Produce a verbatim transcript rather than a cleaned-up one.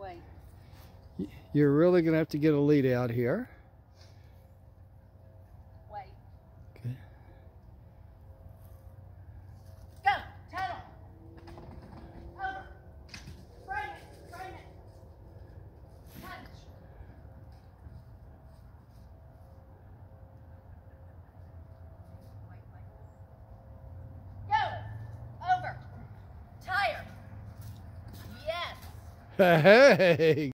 Wait. You're really going to have to get a lead out here. Wait. Okay. Go. Tunnel. Over. Frame it. Frame it. Punch. Wait, wait. Go. Over. Tire. Yes. Hey!